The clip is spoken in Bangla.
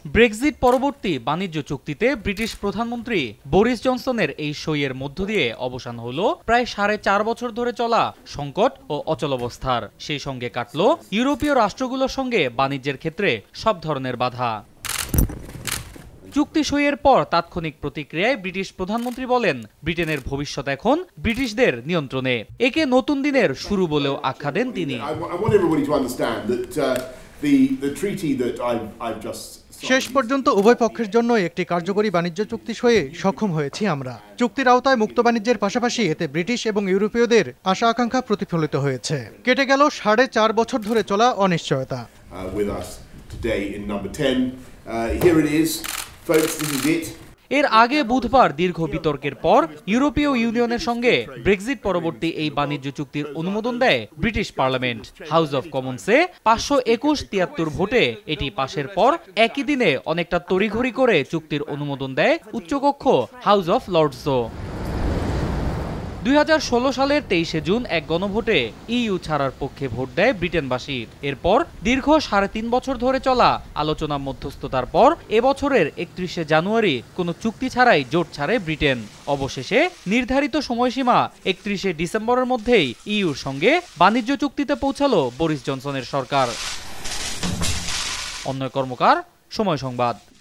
ব্রেক্সিট পরবর্তী বাণিজ্য চুক্তিতে ব্রিটিশ প্রধানমন্ত্রী বরিস জনসনের এই সইয়ের মধ্য দিয়ে অবসান হলো প্রায় 4.5 বছর ধরে চলা সংকট ও অচলাবস্থার। সেই সঙ্গে কাটল ইউরোপীয় রাষ্ট্রগুলোর সঙ্গে বাণিজ্যের ক্ষেত্রে সব ধরনের বাধা। চুক্তি সইয়ের পর তাৎক্ষণিক প্রতিক্রিয়ায় ব্রিটিশ প্রধানমন্ত্রী বলেন, ব্রিটেনের ভবিষ্যৎ এখন ব্রিটিশদের নিয়ন্ত্রণে। একে নতুন দিনের শুরু বলেও আখ্যা দেন তিনি। শেষ পর্যন্ত উভয় পক্ষের জন্য একটি কার্যকরী বাণিজ্য চুক্তি সইয়ে সক্ষম হয়েছি আমরা। চুক্তির আওতায় মুক্ত বাণিজ্যের পাশাপাশি এতে ব্রিটিশ এবং ইউরোপীয়দের আশা আকাঙ্ক্ষা প্রতিফলিত হয়েছে। কেটে গেল 4.5 বছর ধরে চলা অনিশ্চয়তা। এর আগে বুধবার দীর্ঘ বিতর্কের পর ইউরোপীয় ইউনিয়নের সঙ্গে ব্রেক্সিট পরবর্তী এই বাণিজ্য চুক্তির অনুমোদন দেয় ব্রিটিশ পার্লামেন্ট। হাউস অব কমন্সে 521-73 ভোটে এটি পাশের পর একই দিনে অনেকটা তড়িঘড়ি করে চুক্তির অনুমোদন দেয় উচ্চকক্ষ হাউস অব লর্ডসও। 2016 সালের 23শে জুন এক গণভোটে ইইউ ছাড়ার পক্ষে ভোট দেয় ব্রিটেনবাসী। এরপর দীর্ঘ 3.5 বছর ধরে চলা আলোচনা মধ্যস্থতার পর এবছরের 31শে জানুয়ারি কোনো চুক্তি ছাড়াই জোট ছাড়ে ব্রিটেন। অবশেষে নির্ধারিত সময়সীমা 31শে ডিসেম্বরের মধ্যেই ইইউর সঙ্গে বাণিজ্য চুক্তিতে পৌঁছালো বরিস জনসনের সরকার। অন্যয় কর্মকার, সময় সংবাদ।